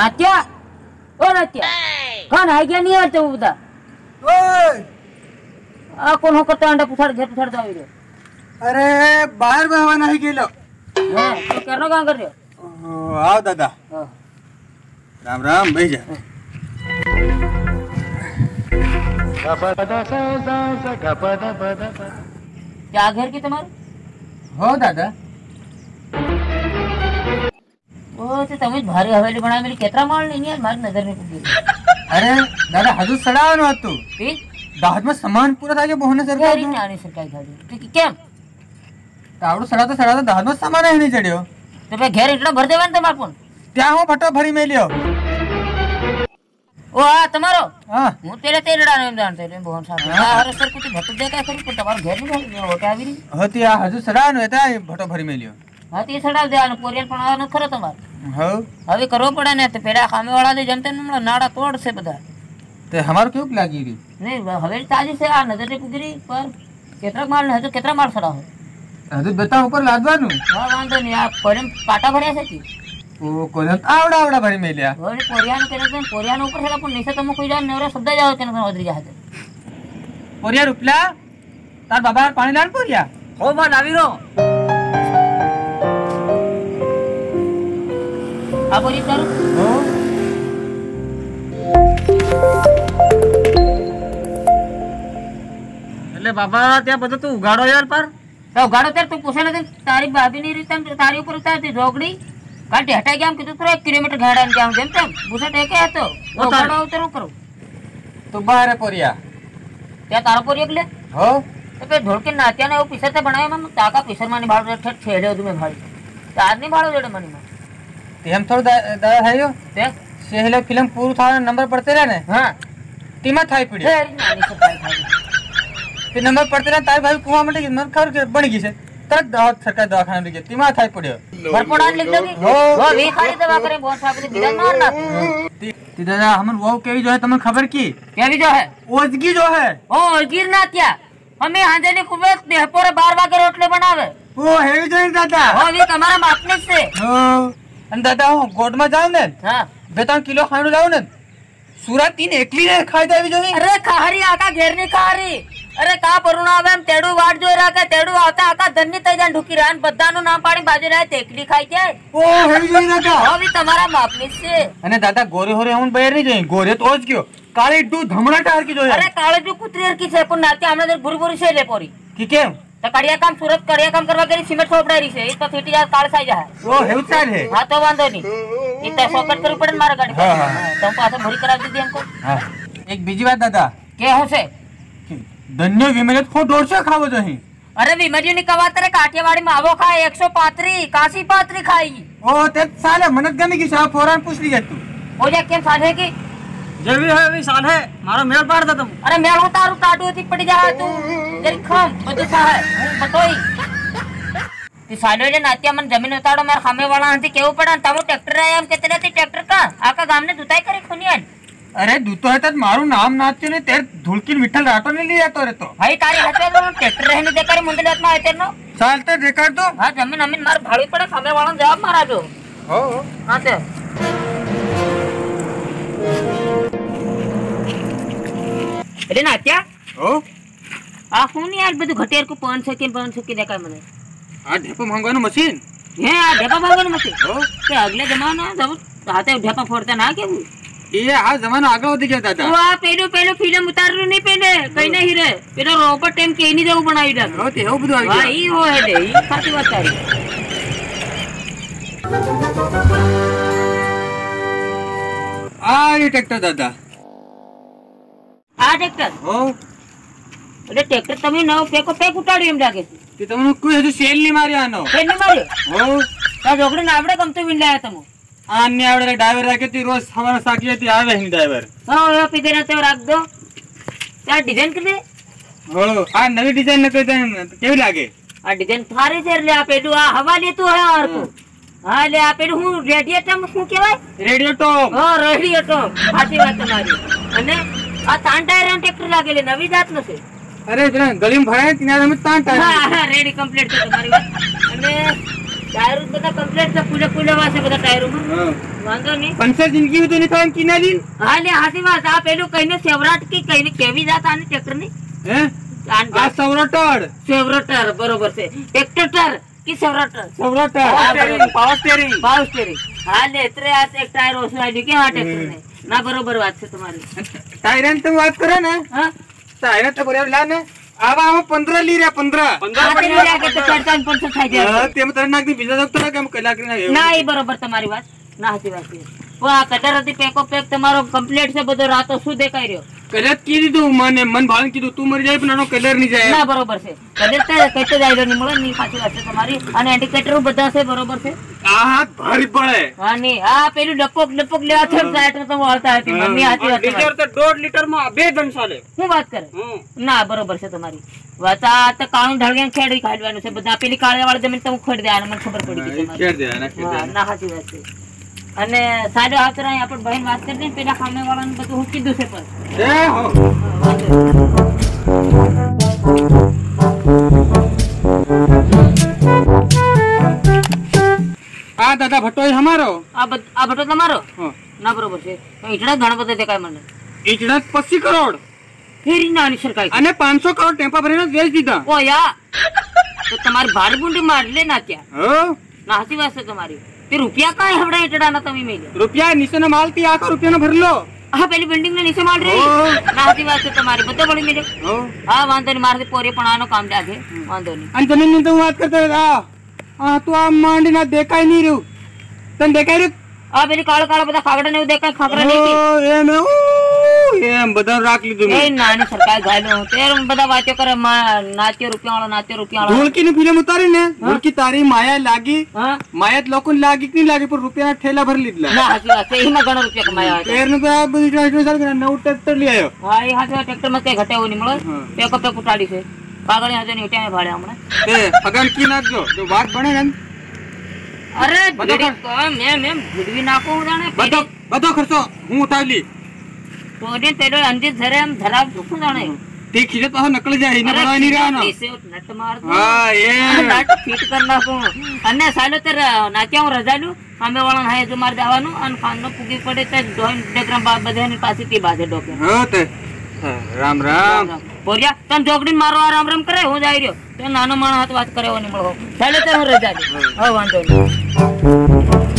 नात्या ओ नात्या कौन आ गया नहीं आते वो बता ओए आ कौन हो करता अंडा पुछाड़ घर पुछाड़ दावी रे अरे बाहर बहवा नहीं गेलो हां तो करनो काम कर रहे हो आओ दादा हां राम राम भाई जा क्या घर की तुम्हारे हो दादा ओ ते तमें भारी हवेली बना मेरी केतरा माल नहीं यार मारी नजर में पड़ी अरे दादा हजू सड़ावनो हतु ठीक दाहत में सामान पूरा था जो बहुने सरकार यार इन आने सरकार खाली ठीक केम तावड़ो सड़ा तो दाहत में सामान ही नहीं चढ़ियो तो पे घेर इतना भर देवन तुम आपन त्या हो फटो भरी में लियो ओ आ तुम्हारो हां હું તેરે તેરડા ને જાણતો રે બહુ સારું આ હર સર કુછ ભટ દે का खरी पण તમાર ઘેર ની હોટે આવી રી होती आ हजू सड़ावनो था फटो भरी में लियो હા તે સડાવ દે અને પોરિયન પણ આવવાનો ખરો તમાર हो હવે કરવો પડે ને તો પેલા સામે વાળા દે જમતે ને નાડા તોડશે બધા ते हमार क्यों लागी री नहीं हवेली ताजी से आ नजर ने पुगरी पर केतरा माल ने हजू केतरा माल सड़ा हो हजू बेटा ऊपर लादवानु हां वांधो नहीं आ परम काटा भर्या છે की ओ कोन आवड़ा आवड़ा भरी में लिया ઓરે પોરિયાન કરે તો પોરિયાન ઉપર છેલા પણ નીચે તમે કોઈ જાન નેવરા શબ્દ જાવ કે ન ઓદરી જાહે पोरिया रुपला तार बाबा पानी लान पोरिया हो बा लावी रो आ बोली करू हो એટલે બાબા ત્યાં બધું તું ઉગાડો યાર પર તો ગાડો તેર તું પૂછે ને તારી ભાભી ની રીત તારી ઉપર ઉતારતી જોગડી કાઢી હટાઈ ગયા કીધું તું 1 કિલોમીટર ગાડા ને જામ જેમ તેમ પૂછે ટેકે હતો તો ગાડો ઉતરો કરું તું બહાર પોરિયા ત્યાં તારો પોરી એકલે हो તો પે ઢોળકે નાત્યા ને પીસર તે બનાવે મને તાકા પીસર માની ભાડો ઠઠ છેડે દુમે ભાડી તાર ની ભાડો જોડે મની માં તે हम थोड़ा दादा थायो તે सेहले फिल्म पूरा था नंबर पढ़ते रहे ने हां टीमा थाई पड़ी हे नानी से काय खाई ते नंबर पढ़ते रहे तार भाई कुआं में मन खर के बन गई से तरत दावत सरकार दवाखाना में गई टीमा थाई पड़ियो भरपड़ान लिख दोगी वो वे खाली दवा करे बहुत साहब ने बिना मार ना ती दादा हमन वो केवी जो है तमन खबर की क्या भी जो है ओजगी जो है ओ गिरना क्या हमें हांजे ने खूब देहपोरे 12 वागे रोटले बनावे वो है जो दादा हो भी हमारा मापने से हो अन दादा हो गोड में जाओ ने हां 2-3 किलो खाणो लाओ ने सूरा 3 एकली ने खाई देवी जो अरे खारी आका घेर नहीं खारी अरे का परुणा आवे हम तेडू वाट जो राके तेडू आता आका धन्नी तई जान ढुकी रहन बद्दानु नाम पाड़ी बाजे रहे तेकली खाई के ओ है जो दादा हो भी तुम्हारा मापने से अने दादा गोरे होरे हम बहेर नहीं जाई गोरे तो ओज क्यों काली डू धमड़ा टार की जो है अरे काळे जो कुत्रीर की छे पण नाते हमने जर बुरबुरी से ले पोरी की के तो कड़िया काम सूरत कड़िया काम करवा के सीमेंट सोपडारी से इस तो थेटी जा काळ साई जा वो हेउ चाल है हां तो वांधो नहीं इतना सॉकेट कर पड़न मारा गाड़ी हां तुम पास भरी करा दी हमको हां एक बीजी बात दादा के हो से धन्य विमलेत खो डोर से खावो जही अरे विमर्जी ने कवा तेरे काठियावाड़ी में आवो खाए 135 काशी पात्री खाई ओ ते साले मनत गमी की साहब फौरन पूछ लिया तू हो जा के साधे की जल्दी है अभी साल है मारो मेल पार दे तुम अरे मेल उतारू टाटू थी पड़ी जा तू तेरी खम बच्चे सा है पतोई ती सालो जे नात्या मन जमीन उताड़ो मेरे खामे वाला हंती केव पड़ा तमो ट्रैक्टर है हम कितने ती ट्रैक्टर का आका गाम ने जुताई करे खुनियन अरे दूतो है तत मारू नाम नाचते ने तेर धुलकिन विठल राटो ने लिया तो रे तो भाई तारी हते तो ट्रैक्टर रहने देकर मुंडे जात में आए तेनो सालते देखा तो हां जमीन अमीन मार भाड़ी पड़े खामे वाला जवाब मारा जो हो हां से अरे नात्या हो आ हुन यार બધું ઘટેર को 5 सेकंड દેખાય મને आ ढेपो मांगवानो मशीन હે આ ઢેપા ભાગવાનો મશીન हो તે અગલે જમાના જબ હાથે ઢેપા ફોડતા ના કેવું ये आ जमाना आगे वधी गया दादा वा पेलो पेलो फिल्म उतारू नहीं पहले कहीं नहीं रे पेलो रोबोट टाइम के नहीं जाऊ बनाई डाल हो ते हो બધું આવી भाई ગયું हो है दे ई साची बात तारी आ ये ट्रैक्टर दादा आ ट्रैक्टर हो એટલે ટ્રેક્ટર તમે નવો પેકો પેક ઉતાડ્યું એમ લાગે છે તે તમને કોઈ હજુ સેલ ની મારી આનો ફેર નહીં માર્યો हो તા જોગડી ને આપણે ગમતું વિન લાયા તમે આને આવડે ડ્રાઈવર રાખે તી રોજ સવારે સાકી હતી આવે હી ડ્રાઈવર હા એ પીધે ને તે રાખ દો ત્યાં ડિઝાઇન કરી हो आ नवी डिजाइन न कहते केवी लागे आ डिजाइन थारे से ले आ पेडू आ हवा लेतो है और को हां ले आ पेडू હું રેડિયેટર માં શું કહેવાય रेडियो टॉप હા રેડિયેટર સાચી વાત તમારી અને આ તાન ટાયર ટ્રેક્ટર લાગેલી નવી જાત નો છે अरे जरा गली में भराय तीन हम तांटा હા હા રેડી કમ્પ્લીટ છે તમારી વાત અને ટાયર બધા કમ્પ્લીટ છે પૂરે પૂરે દવા છે બધા ટાયરોમાં વાંધો નહીં પંચર જિંદગી તો નહીં થાય કિનારી હા લે હાથી વાત આ પેલું કઈને સેવરાટ કી કઈને કેવી જાત આની ટ્રેક્ટર ની હે આ સૌરાટડ સેવરાટર બરોબર છે ટ્રેક્ટર કી સેવરાટર પાવર સ્ટીયરિંગ હા લે એટલે આ એક ટાયર ઓછું આવ્યું કે આ ટ્રેક્ટર ને ના બરોબર વાત છે તમારી ટાયર તમે વાત કરો ને હા ટાયર તો બરાબર લા ને આવા 15 લી રહ્યા 15 કે તો 4-5 થાય જાય તેમ તર નાખ દી બીજા ડોક્ટર કેમ કલાક ના એ બરોબર તમારી વાત ના હતી વાત છે આ કટર હતી પેકો પેક તમારો કમ્પ્લીટ છે બધો રાતો શું દેખાઈ રહ્યો કલર કી દીધું મને મન ભાવ કીધું તું મરી જાય પણ આનો કલર નહીં જાય ના બરોબર છે કલર તો કઈતે જાય નહીં મળે નહીં સાચી વાત છે તમારી અને ઇન્ડિકેટર બધા છે બરોબર છે આ હાથ ભારી પડે હા ની આ પેલું ડપોક લેવા છે સાઈડ તો વાળતા હતી મમ્મી સાચી વાત ડીઝલ તો 1.5 લીટર માં 2 દન ચાલે શું વાત કરે ના બરોબર છે તમારી વાત આ તો કાણું ઢળගෙන ખેડી કાઢવાનું છે બધા પેલી કાળિયા વાળી જમીન તમે ખેડી દે મને ખબર પડી ગઈ તમારી ખેડી દે ના સાચી વાત છે અને સાડો હાથરા આપણે બહેન વાત કરી દે પેલા ખામે વાળાને બધું હું કીધું છે પણ આ દાદા ભટ્ટો હમારો આ ભટ્ટો તમારો ના બરોબર છે ઈટડા ઘણા બધા દેખાય મને ઈટડા 25 કરોડ ફેરી નાની સરકાઈ અને 500 કરોડ ટેમ્પા ભરીને વેચ દીધા ઓ યા તો તમારી ભારી બુંડી માર લે ના ત્યાં ના સાચી વાત છે તમારી તે રૂપિયા કાય હવડા ઈટડા ના તમે મેલે રૂપિયા નીચેનો માલ થી આખો રૂપિયાનો ભરલો હા પેલી બિલ્ડિંગ ને નીચે માલ રહી ના સાચી વાત છે તમારી બધે પડી મેલે હા વાંધો નહીં મારથી પોરે પણ આનો કામ લાગે વાંધો નહીં અને જમીન ની તો વાત કરતો આ તો આ માંડી ના દેખાય નહીં રહ્યું તને દેખાય રહ્યું આ પેલી કાળા બધા ખાગડા ને દેખાય ખાગડા નહીં એમ બધા રાખ લીધું એ નાની સરકાર ગાયલો તેર બધા વાતો કરે નાચ્યો રૂપિયા ધોળકી ની ફિલ્મ ઉતારી ને ધોળકી તારી માયા લાગી માયા લોકો લાગી કે નહીં લાગી પણ રૂપિયા ઠેલા ભરી લીધલા ના સાચી વાત છે એમાં ઘણા રૂપિયા કમાયા તેર નું તો આ બધી ટ્રાન્સફર નવું ટ્રેક્ટર લઈ આવ્યો હા એ હાથે ટ્રેક્ટર માં કઈ ઘટે એવું નહીં મળે પેકો પેક ઉટાડી છે કાગળી હાથે ની ઉઠ્યા ભાડે હમણાં એ અગર કી નાખજો જો વાત બને ને અરે મેમ ભીડવી નાખું જાણે બધો ખર્ચો હું ઉઠાવી તો પેલો અંજીત ધરે એમ ધરાવ દુખું જાણે તે ખીજે તો નકળી જાય એને બનાવી નહીં રહેવાનો નટ માર દો હા એ નટ ફિટ કર નાખું અને સાલો તર નાચ્યા હું રજાલું સામે વાળા હાય જો માર જવાનું અને ખાનનો પૂગી પડે તો જોઈન ડેગ્રામ બધાની પાસે તે બાજે ડોકે હા તે રામ રામ બોલ્યા તને જોગડી મારો આ રામ રામ કરે હું જાય રહ્યો તો નાનો માણસ હાથ વાત કરે નહીં મળો સાલો તર હું રજા હા વાંધો નહીં